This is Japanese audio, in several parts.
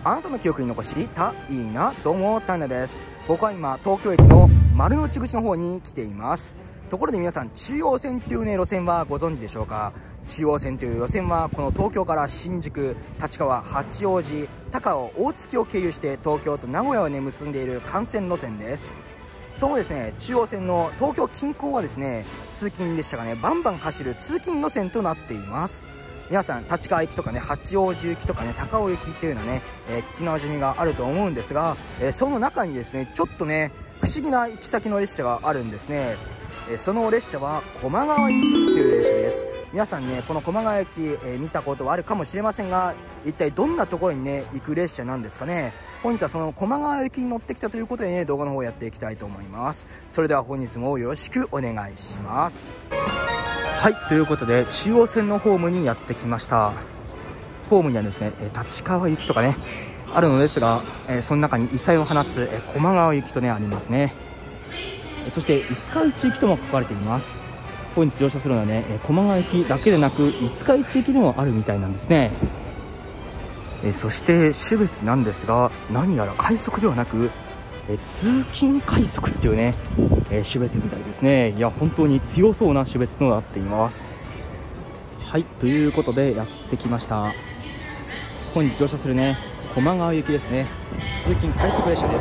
あなたの記憶に残したいいな。どうも、タイナです。僕は今東京駅の丸の内口の方に来ています。ところで皆さん、中央線というね路線はご存知でしょうか。中央線という路線はこの東京から新宿、立川、八王子、高尾、大月を経由して東京と名古屋をね結んでいる幹線路線です。そのですね、中央線の東京近郊はですね、通勤列車がねバンバン走る通勤路線となっています。皆さん、立川行きとかね、八王子行きとかね、高尾行きっていうのはね、聞きなじみがあると思うんですが、その中にですね、ちょっとね不思議な行き先の列車があるんですね。その列車は駒川行きという列車です。皆さんね、この駒川駅、見たことはあるかもしれませんが、一体どんなところにね行く列車なんですかね。本日はその駒川駅に乗ってきたということでね、動画の方をやっていきたいと思います。それでは本日もよろしくお願いします。はい、ということで中央線のホームにやってきました。ホームにはですね、立川行きとかねあるのですが、その中に異彩を放つ駒川行きとねありますね。そして五日市行きとも書かれています。本日乗車するのはね、駒川行きだけでなく五日市行きにもあるみたいなんですね。そして種別なんですが、何やら快速ではなく通勤快速っていうね、種別みたいですね。いや、本当に強そうな種別となっています。はい、ということでやってきました。本日乗車するね駒川行きですね、通勤快速列車です。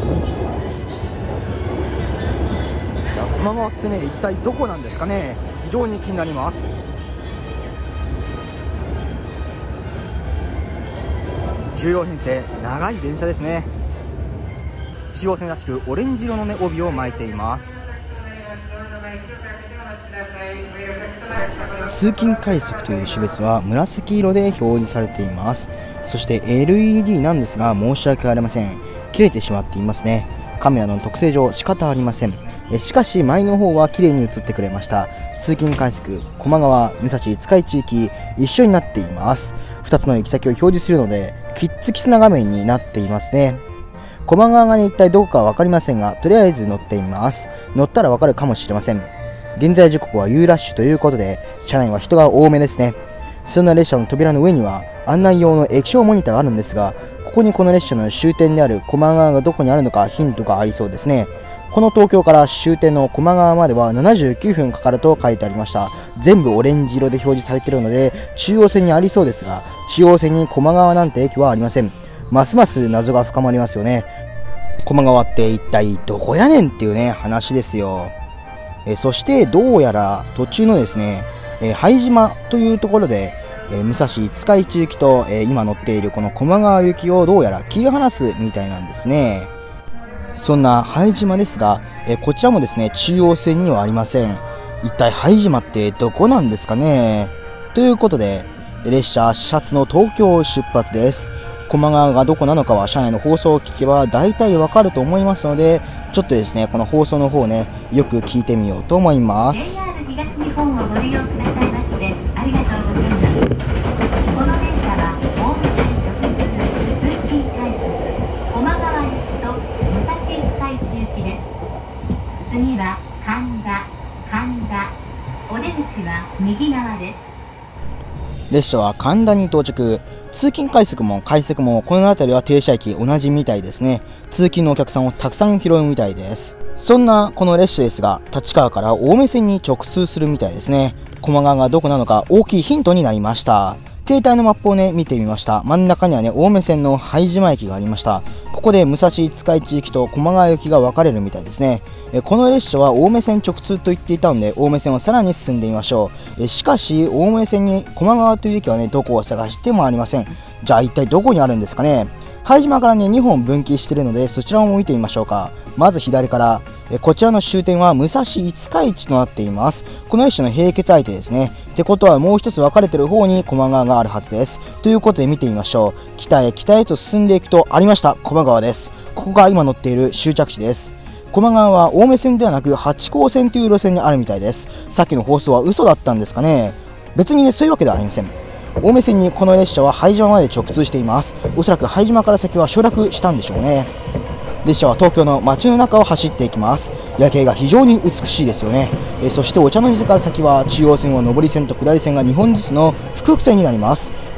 いや、駒川ってね一体どこなんですかね。非常に気になります。10両編成、長い電車ですね。中央線らしくオレンジ色のね帯を巻いています。 通勤快速という種別は紫色で表示されています。そして LED なんですが、申し訳ありません、切れてしまっていますね。カメラの特性上仕方ありません。しかし前の方は綺麗に映ってくれました。通勤快速駒川、武蔵、五日市行き一緒になっています。2つの行き先を表示するのでキッツキスな画面になっていますね。駒川がね一体どこか分かりませんが、とりあえず乗っています。乗ったら分かるかもしれません。現在時刻は U ラッシュということで、車内は人が多めですね。そんな列車の扉の上には案内用の液晶モニターがあるんですが、ここにこの列車の終点である駒川がどこにあるのかヒントがありそうですね。この東京から終点の駒川までは79分かかると書いてありました。全部オレンジ色で表示されているので中央線にありそうですが、中央線に駒川なんて駅はありません。ますます謎が深まりますよね。駒川って一体どこやねんっていうね話ですよ。そしてどうやら途中のですね、拝島というところで、武蔵五日市行きと、今乗っているこの駒川行きをどうやら切り離すみたいなんですね。そんな拝島ですが、こちらもですね中央線にはありません。一体拝島ってどこなんですかね。ということで列車始発の東京出発です。駒川がどこなのかは車内の放送を聞けば大体わかると思いますので、ちょっとですねこの放送の方ねよく聞いてみようと思います。 JR 東日本をご利用くださいましてありがとうございます。この電車は大牟田直通通勤快速駒川行きと武蔵五日市行きです。次は神田、お出口は右側です。 列車は神田に到着。通勤快速も快速もこの辺りは停車駅同じみたいですね。通勤のお客さんをたくさん拾うみたいです。そんなこの列車ですが、立川から青梅線に直通するみたいですね。駒川がどこなのか大きいヒントになりました。携帯のマップをね見てみました。真ん中にはね青梅線の拝島駅がありました。ここで武蔵五日市行きと駒川行きが分かれるみたいですね。この列車は青梅線直通と言っていたので青梅線をさらに進んでみましょう。しかし青梅線に駒川という駅はねどこを探してもありません。じゃあ一体どこにあるんですかね。拝島からね2本分岐しているのでそちらも見てみましょうか。まず左からこちらの終点は武蔵五日市となっています。この列車の並結相手ですね。ってことはもう一つ分かれている方に駒川があるはずです。ということで見てみましょう。北へと進んでいくとありました、駒川です。ここが今乗っている終着地です。駒川は青梅線ではなく八高線という路線にあるみたいです。さっきの放送は嘘だったんですかね。別にねそういうわけではありません。青梅線にこの列車は拝島まで直通しています。おそらく拝島から先は省略したんでしょうね。列車は東京の街の中を走っていきます。夜景が非常に美しいですよね。そしてお茶の水から先は中央線は上り線と下り線が2本ずつの複線になります。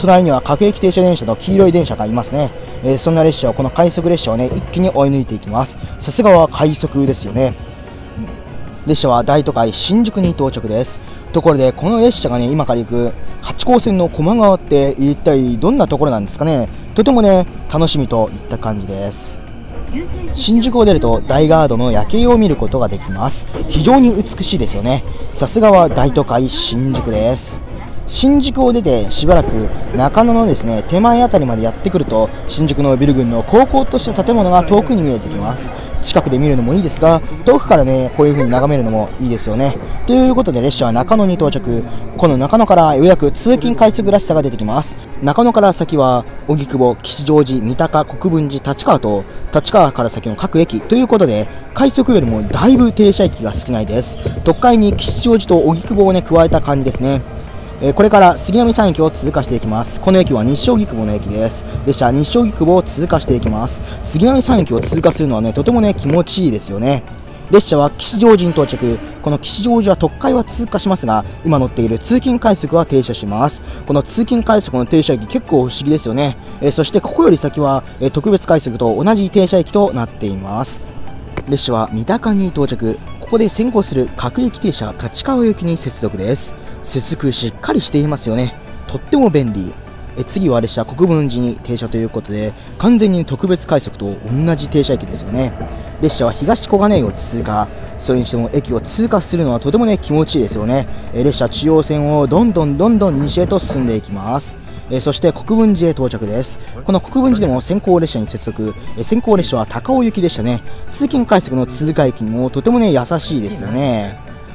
隣には各駅停車電車と黄色い電車がいますね。そんな列車を、この快速列車をね、一気に追い抜いていきます。さすがは快速ですよね。列車は大都会新宿に到着です。ところでこの列車がね、今から行く八高線の駒川って一体どんなところなんですかね。とてもね、楽しみといった感じです。新宿を出ると大ガードの夜景を見ることができます。非常に美しいですよね。さすがは大都会新宿です。新宿を出てしばらく中野のですね、手前あたりまでやってくると、新宿のビル群の高校とした建物が遠くに見えてきます。近くで見るのもいいですが、遠くからね、こういう風に眺めるのもいいですよね。ということで列車は中野に到着。この中野からようやく通勤快速らしさが出てきます。中野から先は荻窪、吉祥寺、三鷹、国分寺、立川と、立川から先の各駅ということで、快速よりもだいぶ停車駅が少ないです。特快に吉祥寺と荻窪をね、加えた感じですね。これから杉並3駅を通過していきます。この駅は日照荻窪の駅です。列車日照荻窪を通過していきます。杉並3駅を通過するのはね、とてもね、気持ちいいですよね。列車は吉祥寺に到着。この吉祥寺は特快は通過しますが、今乗っている通勤快速は停車します。この通勤快速の停車駅、結構不思議ですよね。そしてここより先は、特別快速と同じ停車駅となっています。列車は三鷹に到着。ここで先行する各駅停車立川行きに接続です。接続しっかりしていますよね。とっても便利。次は列車国分寺に停車ということで、完全に特別快速と同じ停車駅ですよね。列車は東小金井を通過。それにしても駅を通過するのはとてもね、気持ちいいですよね。列車中央線をどんどん西へと進んでいきます。そして国分寺へ到着です。この国分寺でも先行列車に接続。先行列車は高尾行きでしたね。通勤快速の通過駅にもとてもね、優しいですよね。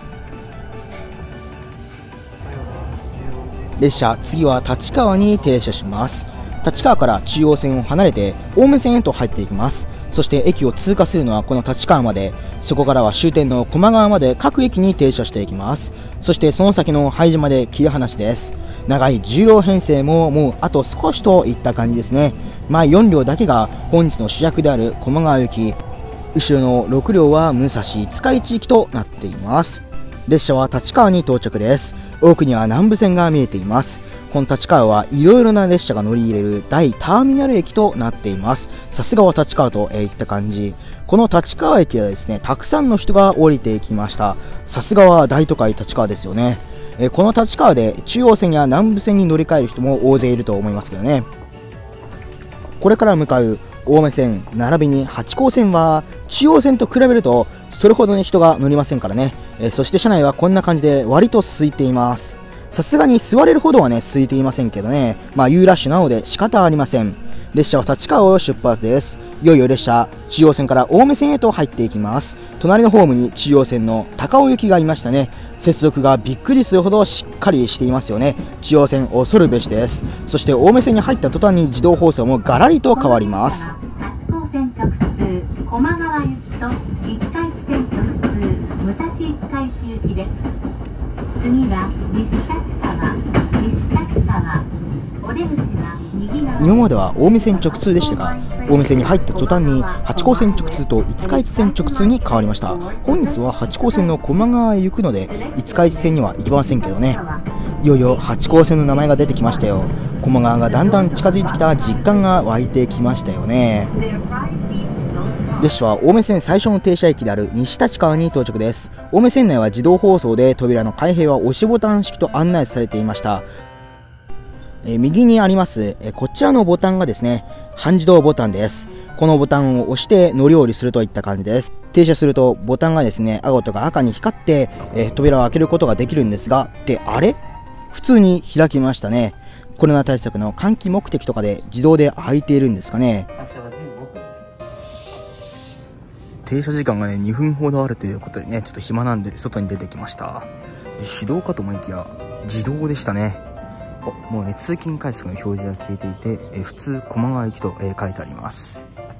列車、次は立川に停車します。立川から中央線を離れて青梅線へと入っていきます。そして駅を通過するのはこの立川まで、そこからは終点の駒川まで各駅に停車していきます。そしてその先の拝島で切り離しです。長い10両編成ももうあと少しといった感じですね。前4両だけが本日の主役である駒川行き、後ろの6両は武蔵五日市行きとなっています。列車は立川に到着です。奥には南武線が見えています。この立川はいろいろな列車が乗り入れる大ターミナル駅となっています。さすがは立川といった感じ。この立川駅はですね、たくさんの人が降りていきました。さすがは大都会立川ですよね。この立川で中央線や南武線に乗り換える人も大勢いると思いますけどね。これから向かう青梅線並びに八高線は中央線と比べるとそれほどに人が乗りませんからね。そして車内はこんな感じで割と空いています。さすがに座れるほどはね、空いていませんけどね。夕ラッシュなので仕方ありません。列車は立川を出発です。いよいよ列車、中央線から青梅線へと入っていきます。隣のホームに中央線の高尾行きがいましたね。接続がびっくりするほどしっかりしていますよね。中央線恐るべしです。そして青梅線に入った途端に自動放送もガラリと変わります。 八高線直通駒川行きと五日市線直通武蔵五日市行きです。次は西立川お出口は右側。 今までは青梅線直通でしたが、青梅線に入った途端に八高線直通と五日市線直通に変わりました。本日は八高線の駒川へ行くので五日市線には行きませんけどね。いよいよ八高線の名前が出てきましたよ。駒川がだんだん近づいてきた実感が湧いてきましたよね。列車は青梅線最初の停車駅である西立川に到着です。青梅線内は自動放送で扉の開閉は押しボタン式と案内されていました。右にありますこちらのボタンがですね、半自動ボタンです。このボタンを押して乗り降りするといった感じです。停車するとボタンがですね、青とか赤に光って、扉を開けることができるんですが、あれ普通に開きましたね。コロナ対策の換気目的とかで自動で開いているんですかね。 停車時間がね、2分ほどあるということでね、ちょっと暇なんで外に出てきました。手動かと思いきや自動でしたね。もうね、通勤快速の表示が消えていて、普通駒川行きと、書いてあります。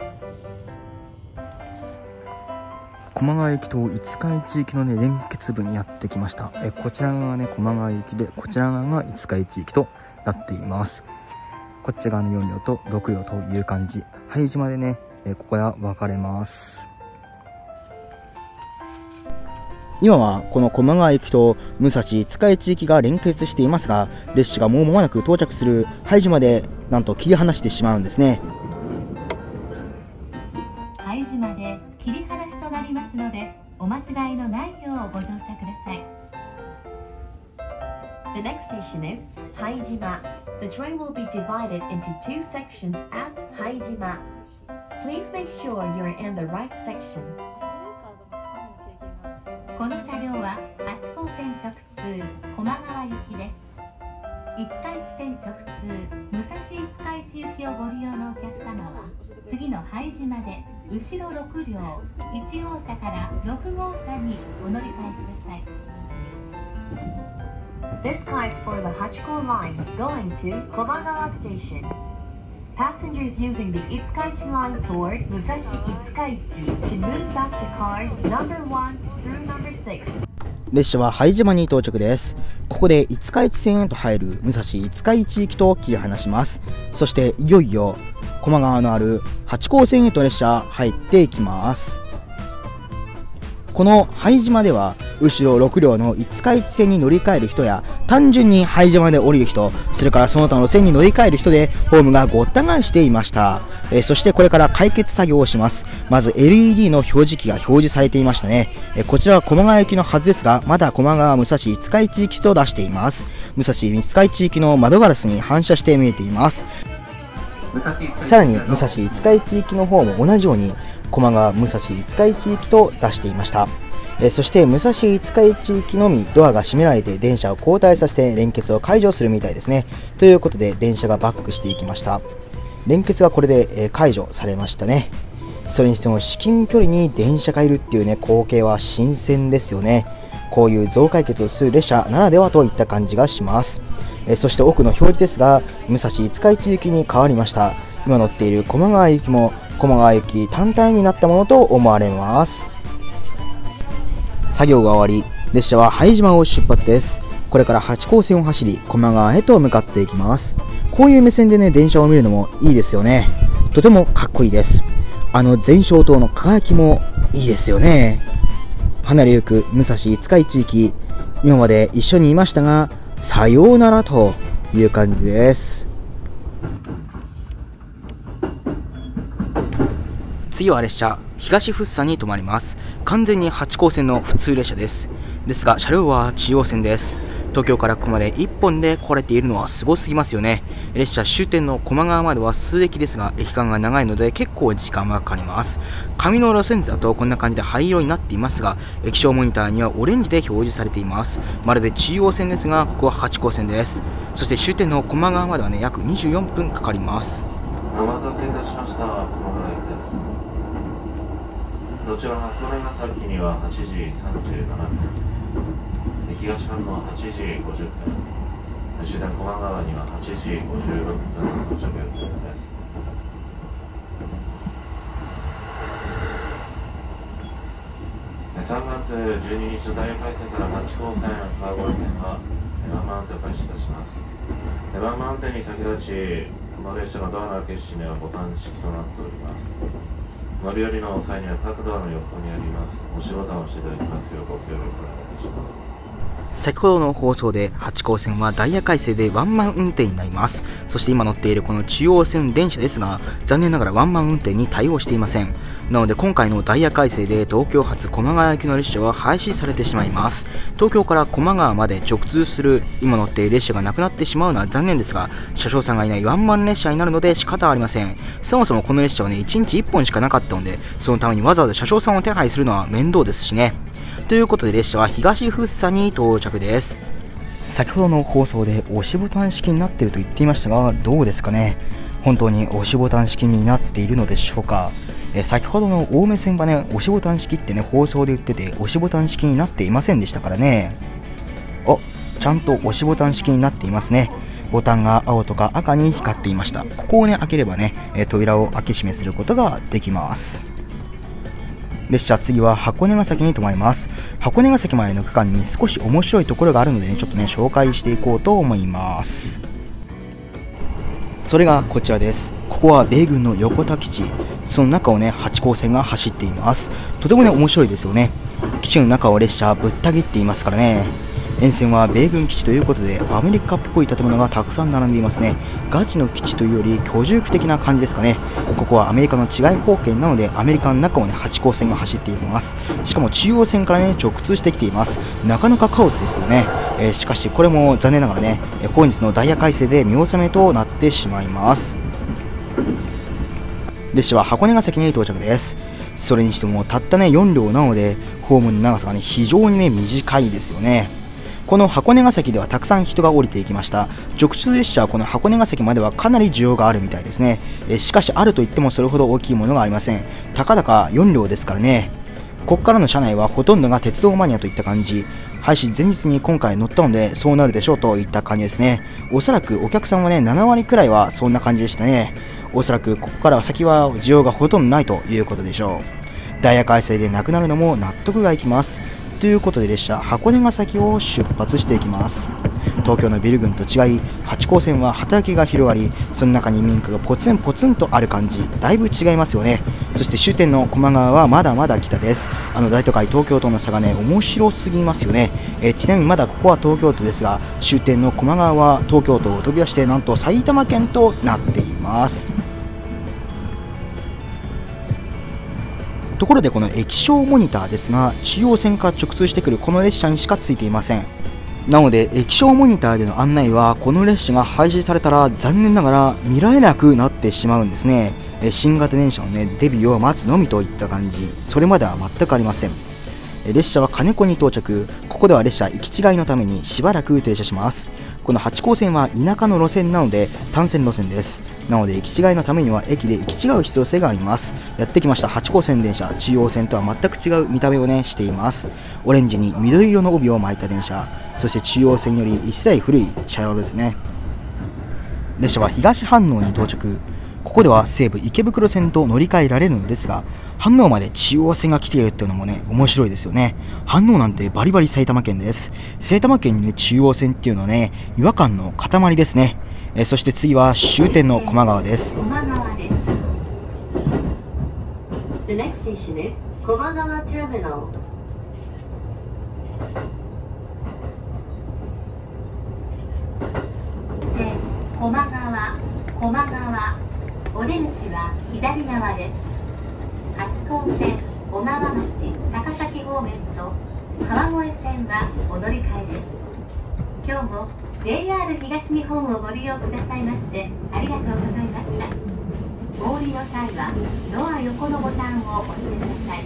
駒川行きと五日市行きのね、連結部にやってきました。こちら側がね、駒川行きで、こちら側が五日市行きとなっています。こっち側の4両と6両という感じ。拝島でね、ここは分かれます。 今はこの駒川行きと武蔵五日市行きが連結していますが、列車がもう間もなく到着する拝島でなんと切り離してしまうんですね。 拝島で切り離しとなりますので、お間違いのないようご乗車ください。The next station is Haijima. The train will be divided into two sections at Haijima. Please make sure you're in the right section. この車両は八高線直通駒川行きです。五日市線直通武蔵五日市行きをご利用のお客様は、次の拝島で後ろ6両1号車から6号車にお乗り換えください。This car is for the Hachiko line going to Komagawa Station. Passengers using the Itsukaichi line toward Musashi Itsukaichi should move back to cars number 1 through number 6. 列車は拝島に到着です。ここで五日市線へと入る武蔵五日市行きと切り離します。そしていよいよ駒川のある八高線へと列車入っていきます。この拝島では後ろ6両の五日市線に乗り換える人や、単純に拝島で降りる人、それからその他の線に乗り換える人でホームがごった返していました。そしてこれから解決作業をします。まず LED の表示器が表示されていましたね。こちらは駒川行きのはずですが、まだ駒川武蔵五日市行きと出しています。武蔵五日市行きの窓ガラスに反射して見えています。さらに武蔵五日市行きの方も同じように駒川武蔵五日市行きと出していました。そして武蔵五日市行きのみドアが閉められて電車を交代させて連結を解除するみたいですね。ということで電車がバックしていきました。連結がこれで解除されましたね。それにしても至近距離に電車がいるっていうね、光景は新鮮ですよね。こういう増解決をする列車ならではといった感じがします。そして奥の表示ですが、武蔵五日市行きに変わりました。今乗っている駒川行きも駒川行き単体になったものと思われます。作業が終わり、列車は拝島を出発です。これから八高線を走り駒川へと向かっていきます。こういう目線でね、電車を見るのもいいですよね。とてもかっこいいです。前照灯の輝きもいいですよね。離れゆく武蔵五日市行き、今まで一緒にいましたがさようならという感じです。次は列車東福生に停まります。完全に八高線の普通列車です。ですが車両は中央線です。東京からここまで1本で来れているのはすごすぎますよね。列車終点の駒川までは数駅ですが、駅間が長いので結構時間がかかります。紙の路線図だとこんな感じで灰色になっていますが、液晶モニターにはオレンジで表示されています。まるで中央線ですが、ここは八高線です。そして終点の駒川まではね、約24分かかります。 お待たせいたしました。駒川駅です。どちら箱根ヶ崎には8時37分、東館の8時50分、終点駒川には8時56分到着予定です。3月12日の大回線から八高線、川越線はワンマン運転を開始いたします。ワンマン運転に先立ち、この列車のドアの開け閉めはボタン式となっております。乗り降りの際には各ドアの横にあります押しボタンを押していただきますようご協力お願いします。 先ほどの放送で八高線はダイヤ改正でワンマン運転になります。そして今乗っているこの中央線電車ですが、残念ながらワンマン運転に対応していません。なので今回のダイヤ改正で東京発駒川行きの列車は廃止されてしまいます。東京から駒川まで直通する今乗っている列車がなくなってしまうのは残念ですが、車掌さんがいないワンマン列車になるので仕方ありません。そもそもこの列車はね、1日1本しかなかったので、そのためにわざわざ車掌さんを手配するのは面倒ですしね。ということで列車は東福生に到着です。先ほどの放送で押しボタン式になっていると言っていましたが、どうですかね。本当に押しボタン式になっているのでしょうか。先ほどの青梅線はね、押しボタン式ってね、放送で言ってて押しボタン式になっていませんでしたからね。ちゃんと押しボタン式になっていますね。ボタンが青とか赤に光っていました。ここをね、開ければね、扉を開け閉めすることができます。列車次は箱根ヶ崎に停まります。箱根ヶ崎までの区間に少し面白いところがあるので、ね、ちょっとね紹介していこうと思います。それがこちらです。ここは米軍の横田基地、その中をね八高線が走っています。とてもね面白いですよね。 基地の中を列車はぶった切っていますからね。沿線は米軍基地ということでアメリカっぽい建物がたくさん並んでいますね。ガチの基地というより居住区的な感じですかね。ここはアメリカの治外法権なのでアメリカの中をね8号線が走っています。しかも中央線からね直通してきています。なかなかカオスですよね。しかしこれも残念ながらね本日のダイヤ改正で見納めとなってしまいます。列車は箱根ヶ崎に到着です。それにしてもたったね4両なのでホームの長さがね非常にね短いですよね。この箱根ヶ崎ではたくさん人が降りていきました。直通列車はこの箱根ヶ崎まではかなり需要があるみたいですね。しかしあるといってもそれほど大きいものがありません。たかだか4両ですからね。ここからの車内はほとんどが鉄道マニアといった感じ。廃止前日に今回乗ったのでそうなるでしょうといった感じですね。おそらくお客さんはね7割くらいはそんな感じでしたね。おそらくここから先は需要がほとんどないということでしょう。ダイヤ改正でなくなるのも納得がいきます。ということで列車箱根ヶ崎を出発していきます。東京のビル群と違い八高線は畑が広がり、その中に民家がポツンポツンとある感じ、だいぶ違いますよね。そして終点の駒川はまだまだ北です。大都会東京との差がね面白すぎますよね。ちなみにまだここは東京都ですが、終点の駒川は東京都を飛び出してなんと埼玉県となっています。ところでこの液晶モニターですが、中央線から直通してくるこの列車にしかついていません。なので液晶モニターでの案内はこの列車が廃止されたら残念ながら見られなくなってしまうんですね。新型電車のねデビューを待つのみといった感じ、それまでは全くありません。列車は金子に到着。ここでは列車行き違いのためにしばらく停車します。この八高線は田舎の路線なので単線路線です。なので行き違いのためには駅で行き違う必要性があります。やってきました八高線電車、中央線とは全く違う見た目をねしています。オレンジに緑色の帯を巻いた電車、そして中央線より1世代古い車両ですね。列車は東飯能に到着。ここでは西武池袋線と乗り換えられるのですが、飯能まで中央線が来ているっていうのもね面白いですよね。飯能なんてバリバリ埼玉県です。埼玉県にね中央線っていうのはね違和感の塊ですね。そして次は終点の駒川です。 駒川です。The next station is 駒川 Terminal。で、駒川、お出口は左側です。八高線、小川町、高崎方面と川越線はお乗り換えです。今日も JR 東日本をご利用くださいましてありがとうございました。お降りの際はドア横のボタンを押してください。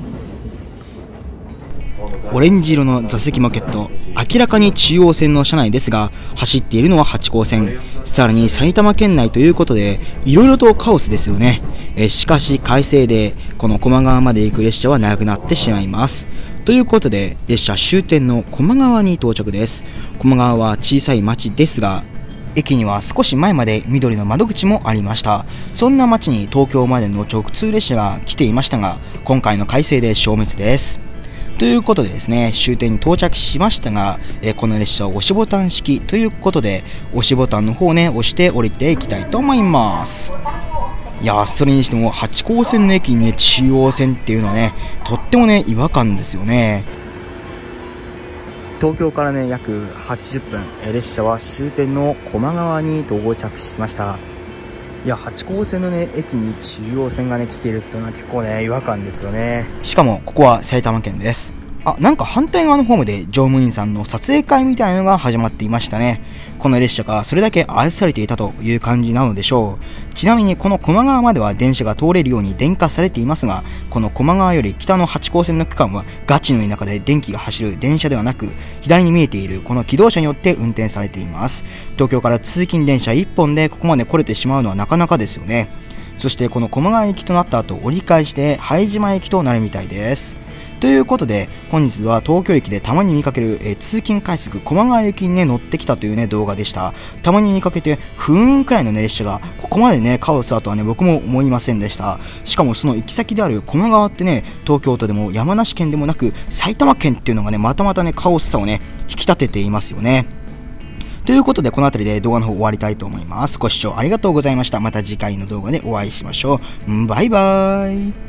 オレンジ色の座席マーケット、明らかに中央線の車内ですが走っているのは八高線、さらに埼玉県内ということでいろいろとカオスですよね。しかし改正でこの駒川まで行く列車はなくなってしまいます。ということで列車終点の駒川に到着です。駒川は小さい町ですが駅には少し前まで緑の窓口もありました。そんな町に東京までの直通列車が来ていましたが今回の改正で消滅です。ということでですね、終点に到着しましたが、この列車は押しボタン式ということで押しボタンの方をね押して降りていきたいと思います。いやそれにしても八高線の駅にね中央線っていうのはねとってもね違和感ですよね。東京からね約80分、列車は終点の駒川に到着しました。いや八高線のね駅に中央線がね来ているっていうのは結構ね違和感ですよね。しかもここは埼玉県です。なんか反対側のホームで乗務員さんの撮影会みたいなのが始まっていましたね。この列車がそれだけ愛されていたという感じなのでしょう。ちなみにこの駒川までは電車が通れるように電化されていますが、この駒川より北の八高線の区間はガチの田舎で電気が走る電車ではなく、左に見えているこの気動車によって運転されています。東京から通勤電車1本でここまで来れてしまうのはなかなかですよね。そしてこの駒川駅となった後折り返して拝島駅となるみたいです。ということで本日は東京駅でたまに見かける、通勤快速駒川駅にね乗ってきたというね動画でした。たまに見かけて不運くらいの、ね、列車がここまでねカオスだとはね僕も思いませんでした。しかもその行き先である駒川ってね東京都でも山梨県でもなく埼玉県っていうのがねまたまたねカオスさをね引き立てていますよね。ということでこの辺りで動画の方終わりたいと思います。ご視聴ありがとうございました。また次回の動画でお会いしましょう。バイバーイ。